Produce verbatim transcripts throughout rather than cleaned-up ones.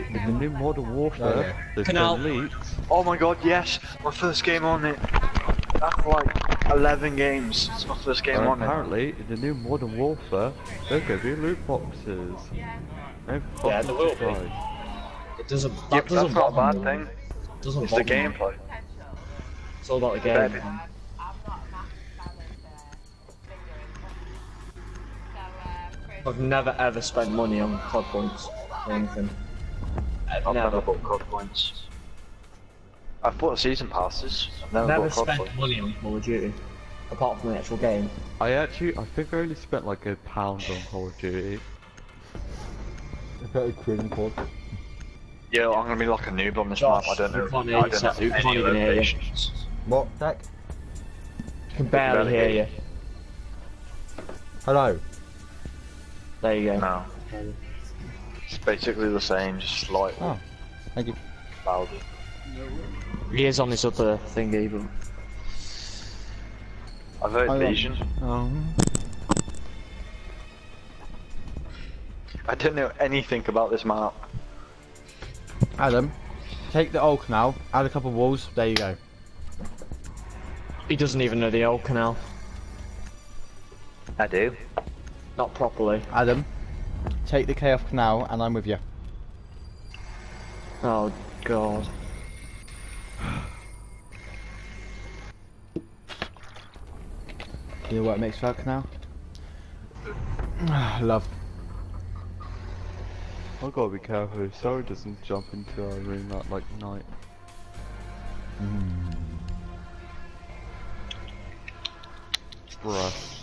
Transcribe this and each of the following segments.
In the new Modern Warfare, Oh, yeah. there's Kanel. been leaks. Oh my god, yes! My first game on it. After like eleven games, it's my first game And on it. apparently, in the new Modern Warfare, there's gonna be loot boxes. No fucking Yeah, there will be. surprise. It doesn't. Yeah, That but doesn't that's not a bother bad me. thing. Doesn't It's the bother me. gameplay. It's all about the Baby. game. I've never ever spent money on C O D points or anything. I've I've never. never bought C O D points. I've bought season passes. I've never, Never bought C O D spent points. money on Call of Duty, apart from the actual game. I actually, I think I only spent like a pound on Call of Duty. I got a cruising code. Yo, I'm gonna be like a noob on this Josh, map. I don't know. you can't hear I you, don't so- know you any can't even hear you. locations. What, Zach? I can barely barely hear hear you. Hello. There you go. No. It's basically the same, just slightly Oh, thank you. louder. He is on this other thingy, but I've heard Hold on. Vision. Um, I don't know anything about this map. Adam, take the old canal, add a couple of walls, there you go. he doesn't even know the old canal. I do. Not properly. Adam, take the K off canal and I'm with you. Oh god. You know what makes that canal? Love. I gotta be careful so it doesn't jump into our room at like night. Mm. Bruh.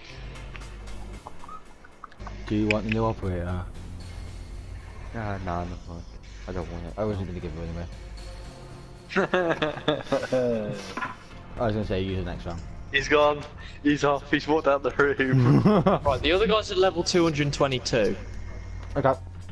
Do you want the new operator? Ah, nah, no, no, I don't want it. I wasn't going to give it anyway. I was going to say use it next round. He's gone. He's off. He's walked out the room. Right, the other guy's at level two hundred twenty-two. Okay.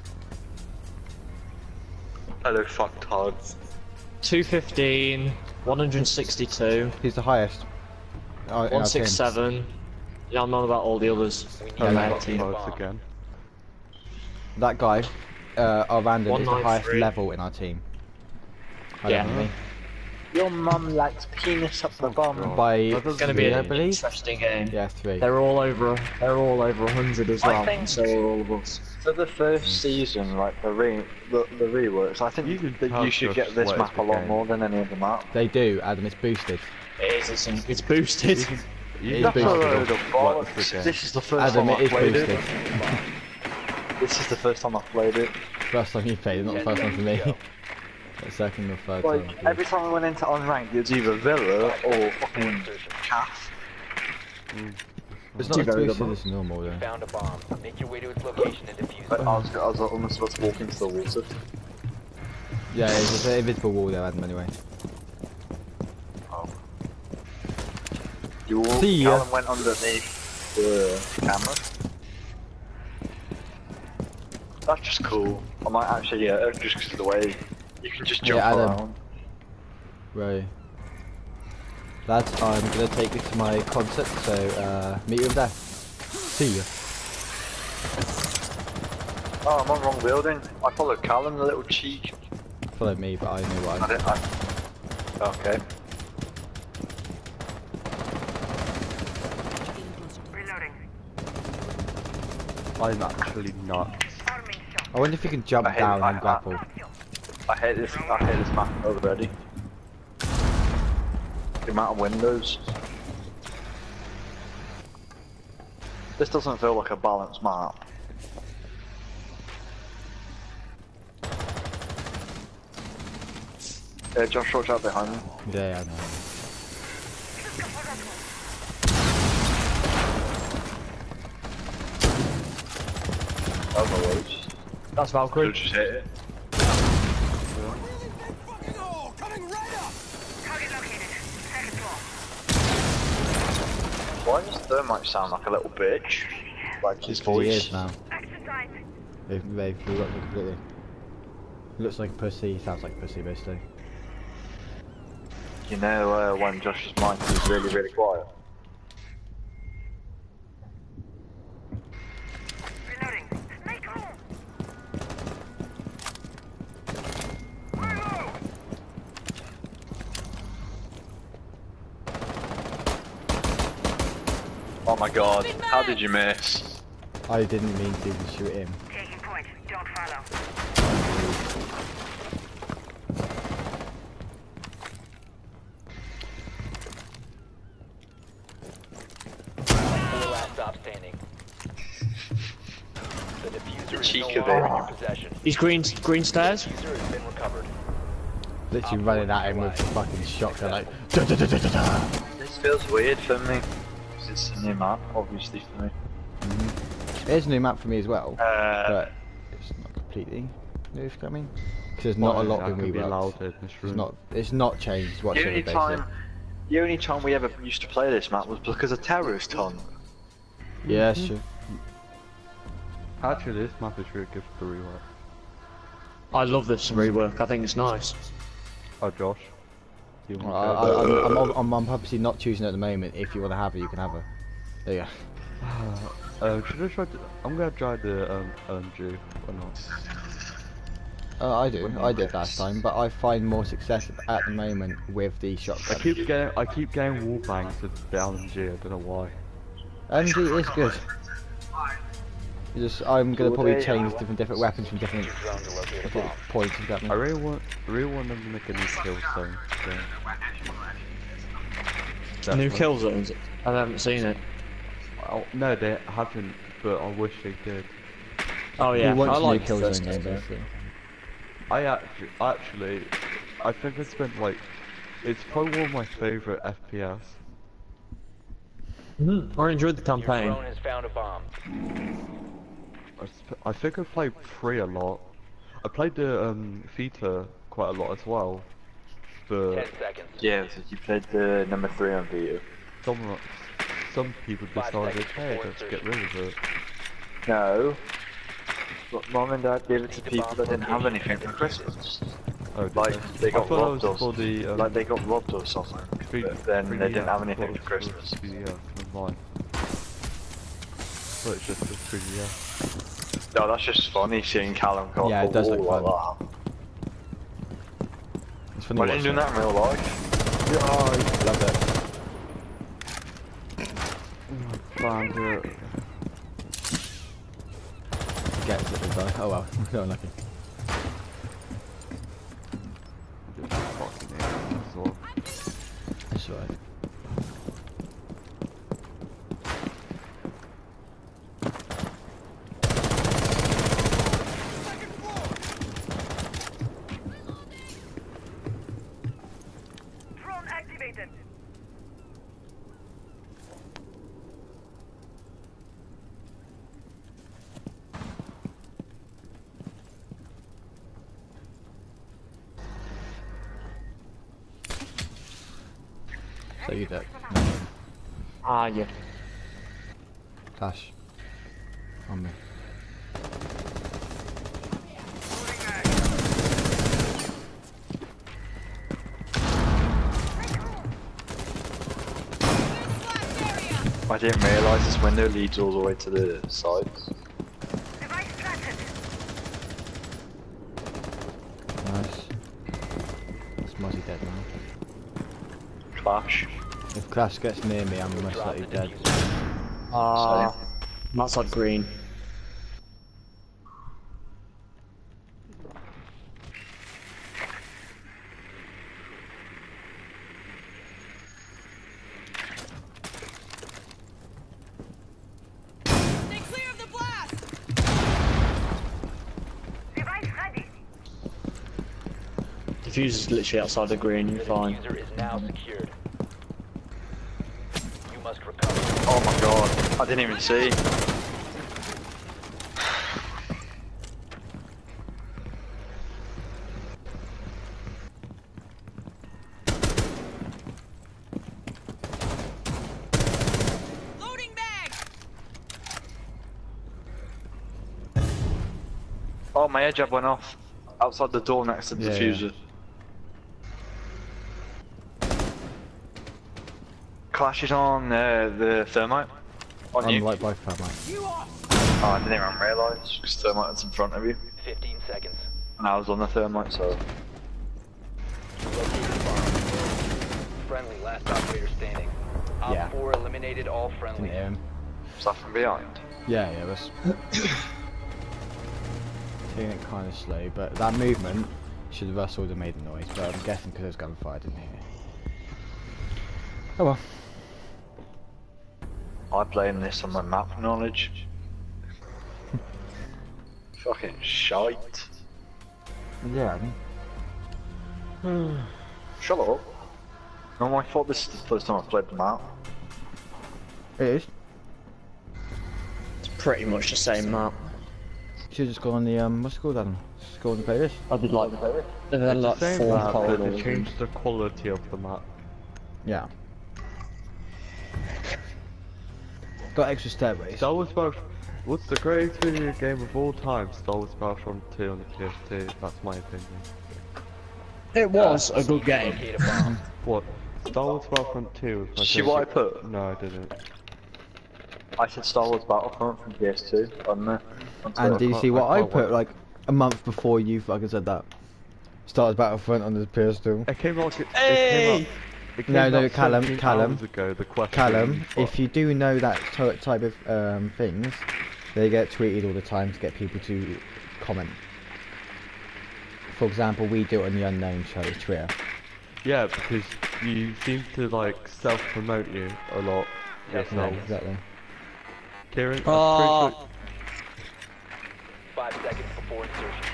Hello, fucktards. two fifteen, one sixty-two, He's the highest. Uh, in our one team. sixty-seven. Yeah, I'm not about all the others. Yeah, in yeah. our team. Cards again. That guy, uh, our random, is the one highest ninety-three. level in our team. I Yeah. don't know me. Your mum likes penis up the bum. By That doesn't It's gonna be three, I an believe. interesting game. Yeah, three. They're all over. They're all over a hundred as I well. think- So are all of us. For the first season, like the re the, the reworks, I think You can that tell you should Josh get this sweats map a the lot game. more than any other map. They do, Adam. It's boosted. It is. It's, in- it's boosted. You It's can That's a boosted. tell load of Josh sweats the bollocks. game. This is the first Adam, time it I've is played boosted. it. This is the first time I've played it. First time you played, not the first time for me. The second or third Like, time. every time I went into unranked, it was either Villa or fucking Calf. It's Too not as very boosted good. as normal though. Found a bomb. Make your way to its location and defuse But it. I was, I was almost about to walk into the water. Yeah, it's just an invisible wall there, Adam, anyway. Oh. You all, See ya. Callum went underneath the camera. That's just cool. I might actually, yeah, just because of the way you can just jump Yeah, Adam. around. Right. Lads, I'm gonna take you to my concert, so uh, meet you over there. See ya. Oh, I'm on wrong building. I followed Callum, the little cheek. Follow me, but I know what I I'm didn't, I... Okay. I'm actually nuts. I wonder if you can jump I hate- down I- and grapple. I hate this, I hate this map already. The amount of windows. This doesn't feel like a balanced map. Yeah, Josh, watch out behind me. Yeah, I know. Oh my words. That's Valkyrie. Just hit it. Why does Thermite sound like a little bitch? Like his He voice. is now. They've, they've forgotten him completely. He looks like a pussy, he sounds like a pussy basically. You know uh, when Josh's mic is really, really quiet? my god, how did you miss? I didn't mean to shoot him. Taking point. Don't follow. Four last stop standing. The diffuser is cheek no of longer it. in your possession. He's green, green stairs. Diffuser has been recovered. Literally running at him with a fucking shotgun like da da da da da da. This feels weird for me. 'Cause it's a new map, obviously for me. Mm-hmm. It is a new map for me as well, Uh, but it's not completely new for me. Because there's not a lot that in could be reworked. louder in this It's room. not. It's not changed the whatsoever. only Basically. time, the only time we ever used to play this map was because of terrorist hunt. Yeah, sure. Actually, this map is really good for the rework. I love this rework. I think it's nice. Oh, Josh. Do you Well, want I, to I, I'm, I'm, I'm, I'm purposely not choosing at the moment. If you want to have her, you can have her. There you go. uh, should I try to, I'm gonna try the um, um, G, or not? Uh, I do. I did last time, but I find more success at the moment with the I shotgun. keep getting, I keep getting wall bangs with the L M G, I don't know why. M G is good. You just, I'm gonna probably Would they- change different different weapons from different Diffuser drone to locate a different bomb. points. If that I makes really want, I really want them to make a new kill zone. So. New Definitely. kill zones. I haven't seen it. Oh, no, they haven't, but I wish they did. Oh yeah, Who wants I a new like kill first zone game, game. basically? I actually, actually, I think I spent like, it's probably one of my favourite F P S. Mm-hmm. I enjoyed the Your campaign. drone has found a bomb. I, sp I think I played three a lot. I played the um, Theta quite a lot as well. But Ten seconds. Yeah, so you played the number three on Vita. some some people Five decided, seconds hey, before let's get rid of it. No. But Mom and Dad gave it to people that didn't have anything for Christmas. Oh, did Like, they? they got I thought robbed it or was for the um, Like they got robbed or something. three- But then three they D didn't S. have I anything thought for it was Christmas. three D S, never mind. But it's just for three D S. No, that's just funny seeing Callum go Yeah, up it does a look wall fun. like that. It's funny. Imagine doing that in real life. Yeah, I love it. Found it. Gets it as well. Oh well, so unlucky. Just fucking it, that's all. That's alright. Drone activated. So you do. Ah yeah. Flash. On me. I didn't realise this window leads all the way to the sides. Device planted. Nice. That's Mozzie dead now. Clash. If Clash gets near me, I'm most Drop likely the dead. diffuser. Ah, I'm outside green. Stay clear of the blast. Device ready. Diffuser's literally outside the green. You're The fine. diffuser is now secured. You must recover. Oh my god, I didn't even see. Loading bag. Oh, my air jab went off. Outside the door next to the Yeah, diffuser. Clashes on uh, the thermite. On I'm you. like by far, mate. Oh, I didn't even realise, because thermite was in front of you. Fifteen seconds. And I was on the thermite, so... Located the bomb. Friendly, last operator standing. Op Yeah. four eliminated all Didn't friendly. hear him. Is that from behind? Yeah, yeah, it was. Taking it kind of slow, but that movement should have also would have made a noise. But I'm guessing because it was gunfire, I didn't hear it. Oh well. I blame this on my map knowledge. Fucking shite. Yeah. Shut up. No, I thought this is the first time I've played the map. It is. It's pretty much the same map. Should just go on the um. What's it called, Adam? Just go on the playlist. I did like they've had like Same four map, but they corridors. changed the quality of the map. Yeah. Got extra stairways. Star Wars Battlefront. What's the greatest video game of all time? Star Wars Battlefront two on the P S two. That's my opinion. It was a good game. Locate a bomb. What? Star Wars Battlefront two. was my See what I favourite- put? No, I didn't. I said Star Wars Battlefront from P S two on there. On And Twitter. do you can't- see what I I can't put wait. like a month before you fucking said that? Started Battlefront on the P S two. It came out. It, it Hey! came out. It came No, no, out Callum, seventeen Callum. hours ago, the question, Callum, but- if you do know that t- type of um, things, they get tweeted all the time to get people to comment. For example, we do it on the Unknown show, Twitter. Yeah, because you seem to like self-promote you a lot Yeah, yourself. exactly. Kieran, I'm Oh. pretty sure- Five seconds before insertion.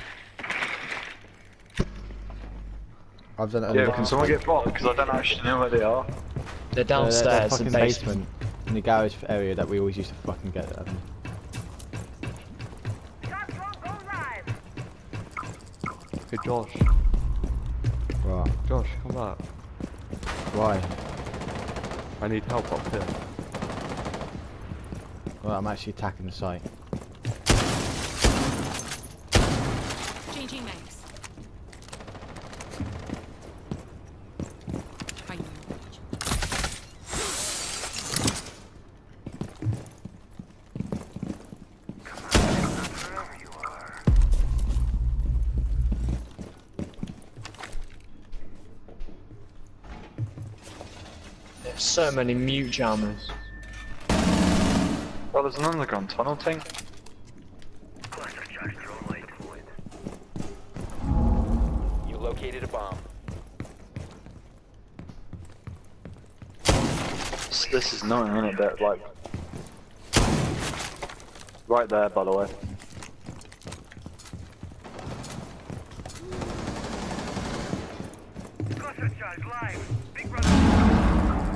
I've done it on Yeah, the can someone get blocked? Because I don't actually know where they are. They're Uh, downstairs fucking in the basement. in the garage area that we always used to fucking get at. Shots won't go live. Hey Josh, Right. Josh, come back. Why? I need help up here. Well, I'm actually attacking the site. Changing mags. I know your age. There's so many mute jammers. Well, there's an underground tunnel thing. You located a bomb. This, this is nothing in it that like. Right there, by the way. Cluster charge live. Big brother.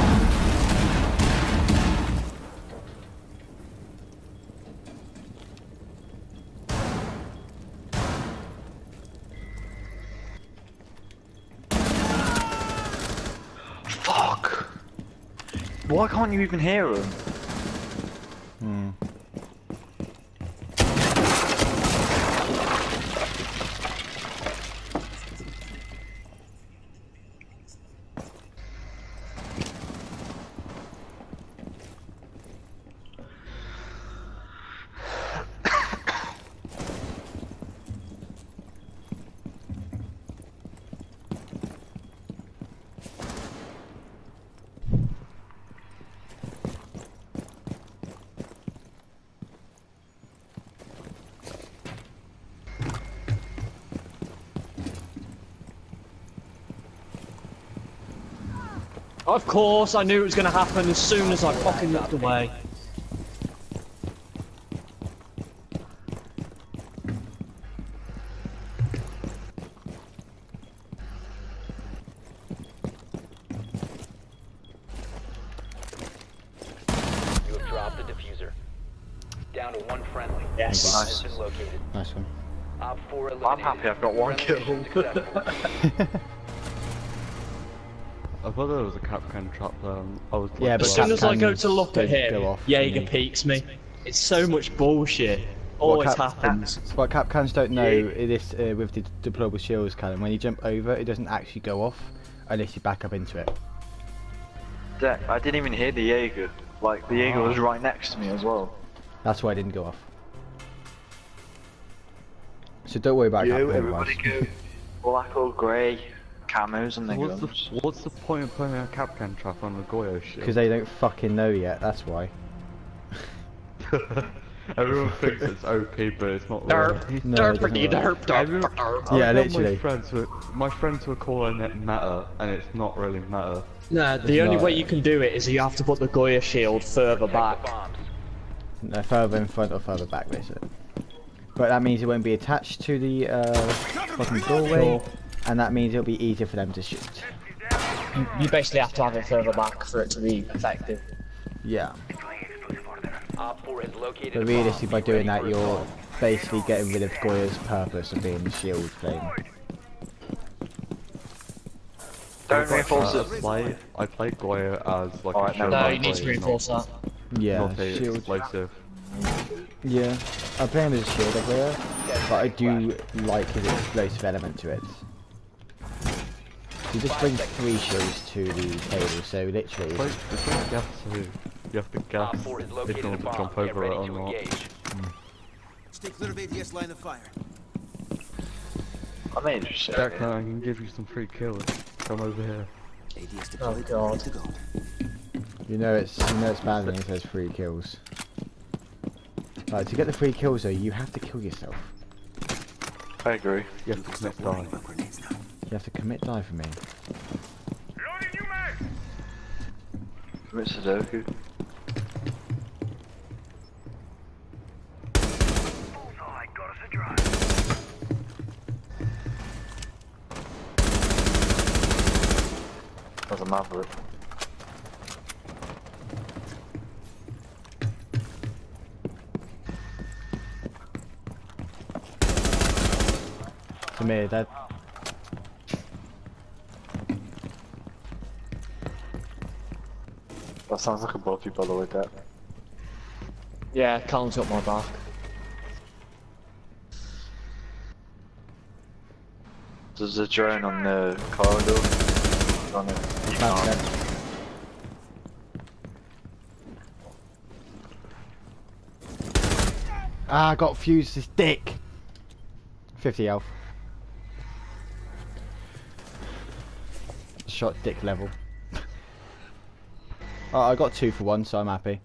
Fuck! Why can't you even hear him? Hmm. Of course, I knew it was going to happen as soon as I fucking looked away. You have dropped the diffuser. Down to one friendly. Yes. Bomb has been located. Nice one. Op four I'm eliminated. happy I've got one Friendly kill. mission successful. I thought there was a Capcan trap there. and I was Yeah, like, but As soon as I go Capcans to look at don't him, go off Jaeger me. peeks me. It's so much bullshit. Always Cap- happens. What Capcans don't know it is uh, with the deployable shields, Callum, when you jump over, it doesn't actually go off unless you back up into it. Deck, I didn't even hear the Jaeger. Like, the Jaeger was right next to me as well. That's why it didn't go off. So don't worry about You, Capcan everybody advice. go black or grey. camos and the What's the guns. what's the point of putting a Capcan trap on the Goyo shit? Because they don't fucking know yet, that's why. Everyone thinks it's O P, but it's not Derp, really. No, it derp, doesn't you work. derp, derp, Everyone- derp. Yeah, I've got literally. My friends, were, my friends were calling it meta, and it's not really meta. Nah, the It's only not. way you can do it is you have to put the Goya shield further back. Bombs. No, further in front or further back, basically. But that means it won't be attached to the uh, fucking doorway, and that means it'll be easier for them to shoot. You, you basically have to have it further back for it to be effective. Yeah. Op four has located But a bomb. realistically, by Be doing ready that, for you're assault. basically getting rid of Goya's purpose of being the shield thing. Don't reinforce I it. play, I play Goyo as like Alright, a no, shield. No, by you need to play, reinforce that. Yeah, Not, not a shield. explosive. Yeah, I play him as a shield player, but I do like his explosive element to it. He just brings three shields to the table, so literally. It's like, it's like gas too. You have to Op gas four has if located you a want to bomb. jump Get over it ready or to not. engage. Stay clear of A D S line of fire. I'm interested. Jack, I can give you some free kills. Come over here. A D S Oh deployed. god. Good to go. You know it's you know it's bad when he says free kills. Like, to get the free kills though, you have to kill yourself. I agree. You have to commit die. About grenades now. You have to commit die for me. Loading new mag. Commit Sudoku. Bullseye got us a drive. As a maverick. To me, that That sounds like a body, by the way, Dad. Yeah, Callum's got my back. There's a drone on the corridor. On it. You that's can't. dead. Ah, I got fused this dick. fifty health. Shot dick level. Oh, I got two for one, so I'm happy.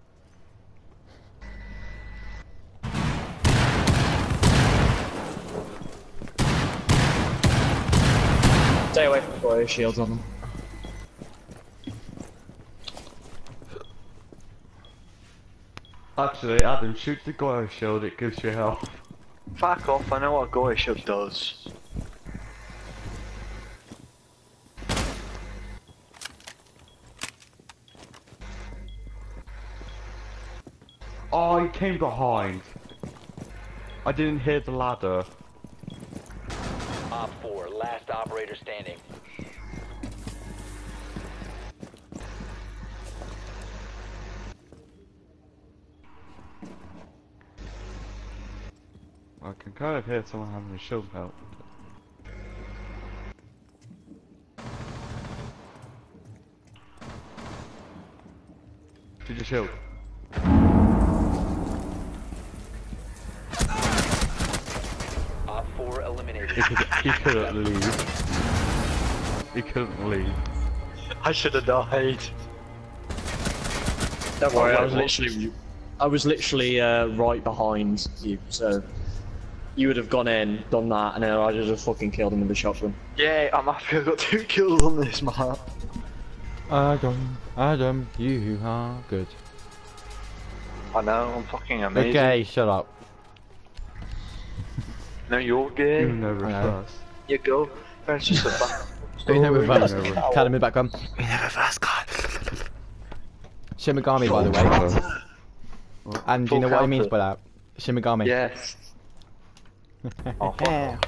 Stay away from the Goya shields on them. Actually, Adam, shoot the Goyo shield, it gives you health. Fuck off, I know what a Goya shield does. Oh, he came behind. I didn't hear the ladder. Op four, last operator standing. I can kind of hear someone having a shield melt. Did you shield? Op four eliminated. He, could, he couldn't leave. He couldn't leave. I should have died. Don't worry, I was What? literally, I was literally uh, right behind you, so you would have gone in, done that, and then I'd have just fucking killed him with the shotgun. Yeah, I'm happy I got two kills on this map. Adam, Adam, you are good. I know, I'm fucking amazing. Okay, shut up. No, you're gay. Even over I know. first. You go. That's just a back. You know, with us. Story. Callum in the background. We never fast car. Shimigami, by the way. And do you know what he means by that? Shimigami. Yes. Oh, fuck off.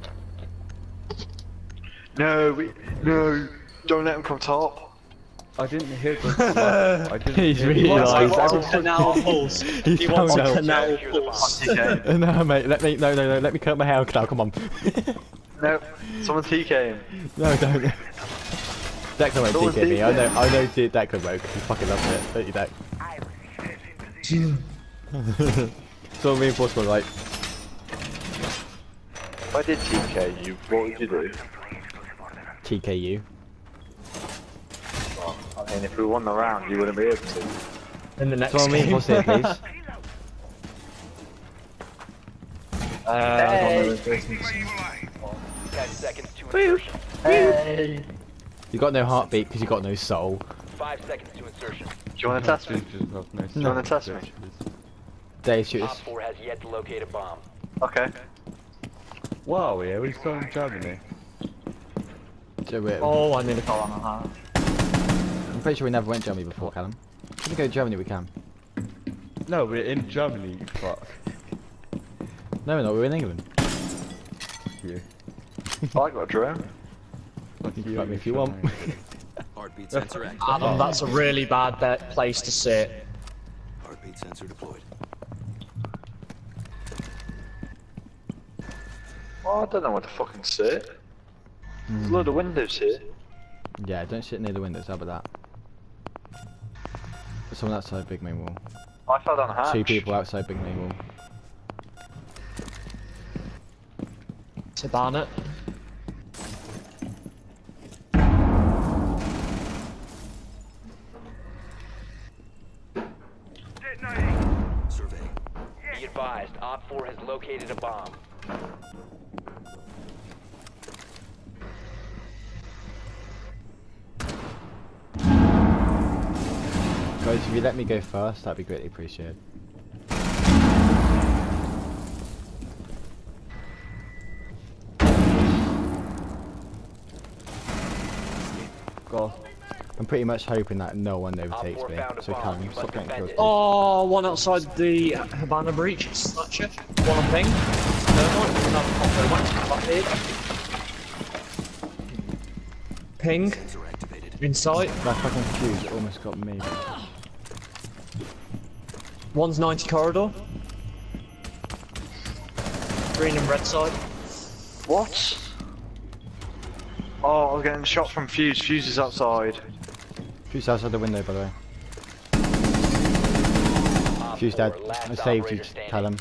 No, we, no, don't let him come top. I didn't hear the. I didn't He's hear really the- like- He wants a canal pulse. He's He wants a found out. canal pulse. Okay. No, mate, let me, no, no, no, let me cut my hair, Canal, come on. No, someone's T K him. No, don't. Declan won't Someone's T K me, I know, T K. I know T- Declan won't, 'cause he fucking loves it, don't you, Deck? I was first in position. So reinforcement, like, If I did T K you, what would you do? T K U. Well, I mean, if we won the round, you wouldn't be able to. In the next So I mean, game. what's it, please? Uh, I don't know if Make this me is- where you lie. Ten seconds to insertion. Hey. You got no heartbeat because you got no soul. Five seconds to insertion. Do you want to test me? Features have no You wanna test me? features. Dave, shoot Op us. four has yet to locate a bomb. Okay. Wow, yeah, we're still in Germany. So we're- Oh, I need a call on a heart. I'm pretty sure we never went to Germany before, Callum. If we go to Germany, we can. No, we're in Germany, you fuck. No, we're not. We're in England. Fuck you. I got a drone. Fuck You you. can fuck me if you want. Heartbeat sensor active. Adam, that's a really bad bet place to sit. Heartbeat sensor deployed. Oh, I don't know what to fucking sit. There's a load of windows here. Yeah, don't sit near the windows. How about that? There's someone outside big main wall. I fell down a hatch. Two people outside big main wall. To Barnett. Detonating. Survey. Be advised, Op four has located a bomb. Guys, if you let me go first, that'd be greatly appreciated. God. I'm pretty much hoping that no one overtakes four me. found a So bomb. Callum, You stop must getting defend close. it. Oh, one outside the Havana breach. Snatcher. One on ping. Thermite. Another pop thermite. Back here. Ping. Sensor activated. Inside. That fucking fuse almost got me. One's ninety corridor. Green and red side. What? Oh, I'm getting shot from Fuse. Fuse is outside. Fuse outside the window, by the way. Op Fuse four, dead. last I saved you, operator standing. Callum.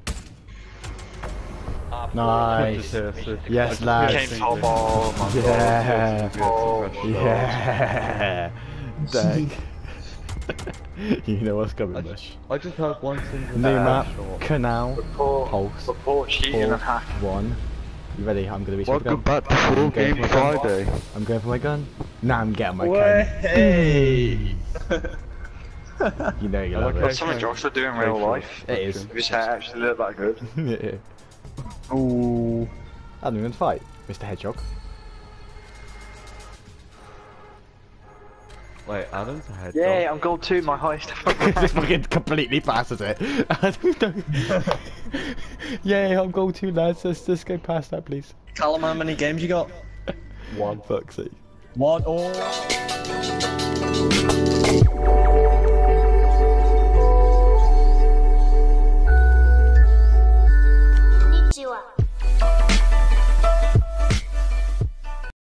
Op four Nice. has Just here, so- Yes, I- lads. Came top. Oh my Yeah. god. Oh, Yeah. Dang. You know what's coming, I Bush. I just heard one single New map, shot. Canal, Report, Pulse, report cheating and four, hack. one. You ready? I'm gonna reach for the Welcome gun. back to Full I'm going Game for my gun. Friday. I'm going for my gun. Nah, I'm getting my Hey. gun. You know you love Okay. That's it. something Joshua do in Very real true. life. It is. If his hair actually looked that good. Yeah. Ooh. I don't even fight, Mister Hedgehog. Wait, Adam's a head Yeah, dog. I'm gold two, my highest. Just fucking completely passes it. I don't know. Yeah, I'm goal two, lads. Let's just go past that, please. Callum, how many games you got? One. Fuck's sake. One. Oh.